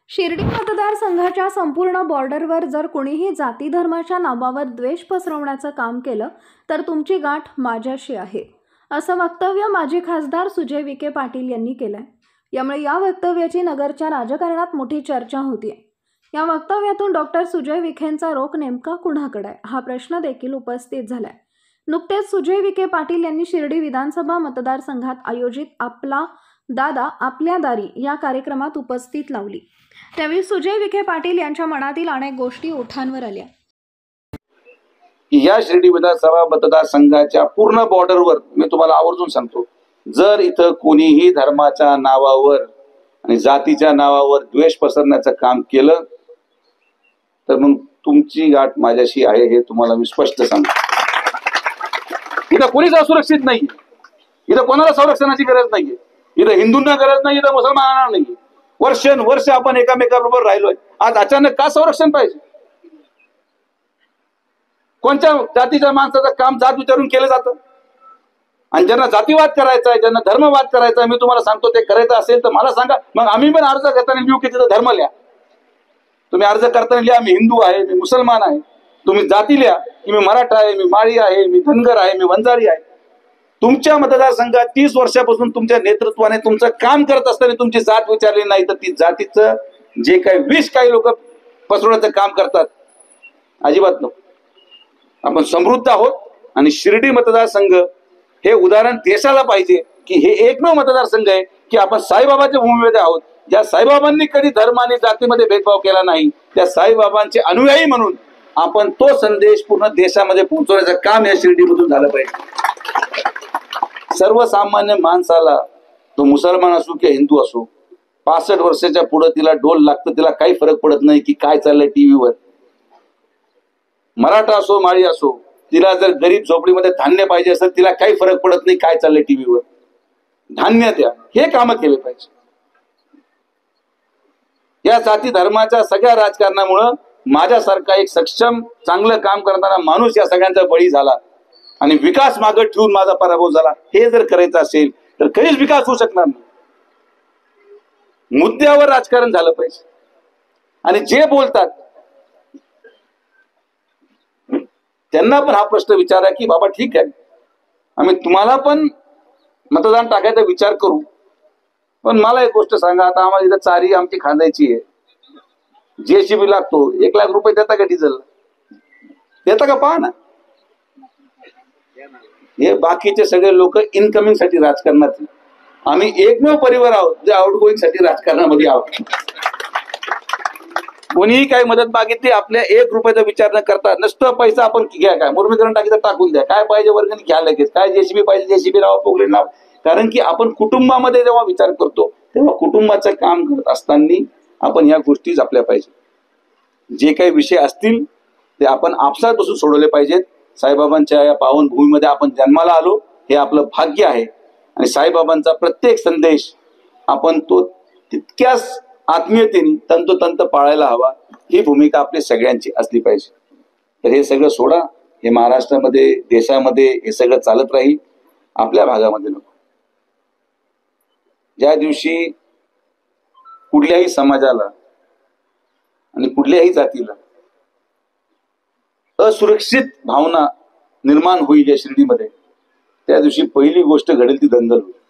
शिर्डी मतदारसंघाच्या संपूर्ण बॉर्डरवर जर कोणीही जाती धर्माच्या नावावर द्वेष पसरवण्याचं काम केलं तर तुमची गाठ माझ्याशी आहे, असं वक्तव्य माजी खासदार सुजय विखे पाटील यांनी केलंय। यामुळे या वक्तव्याची नगरच्या राजकारणात मोठी चर्चा होतीये। या वक्तव्यातून डॉक्टर सुजय विखेंचा रोख नेमका कुणाकडे आहे हा प्रश्न देखील उपस्थित झालाय। नुकतेच सुजय विखे पाटील यांनी शिर्डी विधानसभा मतदारसंघात आयोजित आपला दादा आपल्या दारी या कार्यक्रमात उपस्थित लावली। त्यावेळी सुजय विखे पाटील यांच्या मनातील अनेक गोष्टी ओठांवर आल्या। या शिर्डी विधानसभा मतदारसंघाच्या पूर्ण बॉर्डरवर मी तुम्हाला आवर्जून सांगतो, जर इथं कोणीही धर्माच्या नावावर आणि जातीच्या नावावर द्वेष पसरण्याचं काम केलं तर मग तुमची गाठ माझ्याशी आहे हे तुम्हाला मी स्पष्ट सांगतो। इथं कोणीच असुरक्षित नाही, इथं कोणाला संरक्षणाची गरज नाहीये, इथं हिंदूंना गरज नाही, इथं मुसलमानांना नाही। वर्षानुवर्ष आपण एकामेकाबरोबर राहिलोय, आज अचानक का संरक्षण पाहिजे? कोणत्या जातीच्या माणसाचं काम जात विचारून केलं जातं? आणि ज्यांना जातीवाद करायचा आहे, ज्यांना धर्मवाद करायचा आहे, मी तुम्हाला सांगतो ते करायचं असेल तर मला सांगा, मग आम्ही पण अर्ज करताना लिहू की तिथं धर्म लिहा। तुम्ही अर्ज करताना लिहा मी हिंदू आहे, मी मुसलमान आहे। तुम्ही जाती लिहा की मी मराठा आहे, मी माळी आहे, मी धनगर आहे, मी वंजारी आहे। तुमच्या मतदारसंघात 30 वर्षापासून तुमच्या नेतृत्वाने तुमचं काम करत असताना तुमची जात विचारली नाही तर ती जातीचं जे काही विष काही लोक पसरवण्याचं काम करतात, अजिबात नको। आपण समृद्ध आहोत आणि शिर्डी मतदारसंघ हे उदाहरण देशाला पाहिजे की हे एकमेव मतदारसंघ आहे की आपण साईबाबाच्या भूमीमध्ये आहोत। ज्या साईबाबांनी कधी धर्म आणि जातीमध्ये भेदभाव केला नाही, त्या साईबाबांचे अनुयायी म्हणून आपण तो संदेश पूर्ण देशामध्ये पोहोचवण्याचं काम या शिर्डीमधून झालं पाहिजे। सर्वसामान्य माणसाला, तो मुसलमान असो की हिंदू असो, 65 वर्षाच्या पुढे तिला डोल लागतं, तिला काही फरक पडत नाही की काय चाललंय टीव्हीवर। मराठा असो माळी असो, तिला जर गरीब झोपडीमध्ये धान्य पाहिजे असेल तिला काही फरक पडत नाही काय चाललंय टीव्हीवर, धान्य द्या, हे काम केले पाहिजे। या जाती धर्माच्या सगळ्या राजकारणामुळे माझ्यासारखा एक सक्षम चांगलं काम करणारा माणूस या सगळ्यांचा बळी झाला आणि विकास मागे ठेवून माझा पराभव झाला। हे जर करायचं असेल तर कधीच विकास होऊ शकणार नाही। मुद्द्यावर राजकारण झालं पाहिजे। आणि जे बोलतात त्यांना पण हा प्रश्न विचारा की बाबा ठीक आहे, आम्ही तुम्हाला पण मतदान टाकायचा विचार करू, पण मला एक गोष्ट सांगा, आता आम्हाला इथं चारी आमची खांदायची आहे, जेसीबी लागतो, 1 लाख रुपये देता का डिझेल? देता का? पहा ना, हे बाकीचे सगळे लोक इनकमिंग साठी राजकारणात, आम्ही एकमेव परिवार आहोत जे आउटगोईंग साठी राजकारणामध्ये आहोत। कोणीही काही मदत मागितली आपल्या 1 रुपयाचा विचार न करता नसतं पैसा आपण घ्या, काय मुरमीकरण टाकी तर टाकून द्या, काय पाहिजे वर्गणी घ्या लगेच, काय जेसीबी पाहिजे जेसीबी लावा, पोगले लावा। कारण की आपण कुटुंबामध्ये जेव्हा विचार करतो तेव्हा कुटुंबाचं काम करत असताना आपण ह्या गोष्टी जपल्या पाहिजे। जे काही विषय असतील ते आपण आपसात बसून सोडवले पाहिजेत। साईबाबांच्या या पावन भूमीमध्ये आपण जन्माला आलो, हे आपलं भाग्य आहे आणि साईबाबांचा प्रत्येक संदेश आपण तो तितक्याच आत्मीयतेने तंतोतंत पाळायला हवा, ही भूमिका आपली सगळ्यांची असली पाहिजे। तर हे सगळं सोडा, हे महाराष्ट्रामध्ये देशामध्ये हे सगळं चालत राहील, आपल्या भागामध्ये नको। ज्या दिवशी कुठल्याही समाजाला आणि कुठल्याही जातीला असुरक्षित भावना निर्माण होईल या शिर्डीमध्ये, त्या दिवशी पहिली गोष्ट घडेल ती दंगल होईल।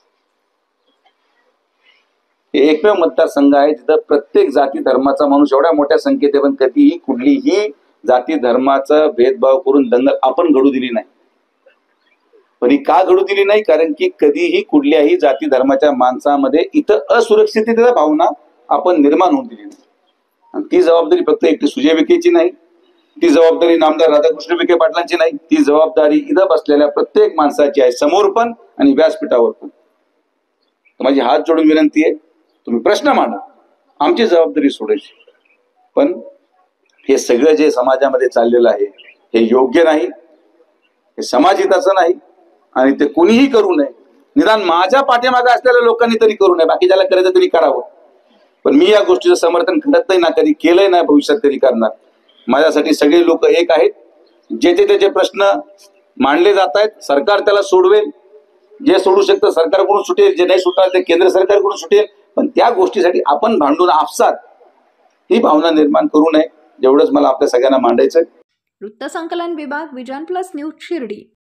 हे एकमेव मतदारसंघ आहे जिथं प्रत्येक जाती धर्माचा माणूस एवढ्या मोठ्या संख्येत आहे, पण कधीही कुठलीही जाती धर्माचा भेदभाव करून दंगल आपण घडू दिली नाही। पण ही का घडू दिली नाही? कारण की कधीही कुठल्याही जाती धर्माच्या माणसामध्ये इथं असुरक्षिततेचा भावना आपण निर्माण होऊन दिली नाही। आणि ती जबाबदारी फक्त एकटी सुजय विखेची नाही, ती जबाबदारी नामदार राधाकृष्ण विखे पाटलांची नाही, ती जबाबदारी इथं बसलेल्या प्रत्येक माणसाची आहे, समोर पण आणि व्यासपीठावर पण। माझी हात जोडून विनंती आहे, तुम्ही प्रश्न मांडा, आमची जबाबदारी सोडायची, पण हे सगळं जे समाजामध्ये चाललेलं आहे हे योग्य नाही, हे समाजहिताचं नाही आणि ते कोणीही करू नये। निदान माझ्या पाठीमागे असलेल्या लोकांनी तरी करू नये, बाकी ज्याला करायचं तरी करावं, पण मी या गोष्टीचं समर्थन करत नाही, ना कधी केलंय ना भविष्यात कधी करणार। माझ्यासाठी सगळे लोक एक आहेत, जे त्याचे प्रश्न मांडले जात आहेत सरकार त्याला सोडवेल, जे सोडू शकतं सरकारकडून सुटेल, जे नाही सुटणार ते केंद्र सरकारकडून सुटेल, पण त्या गोष्टीसाठी आपण भांडून आपसात ही भावना निर्माण करू नये, जेवढंच मला आपल्या सगळ्यांना मांडायचंय. वृत्तसंकलन विभाग, विजन प्लस न्यूज, शिर्डी.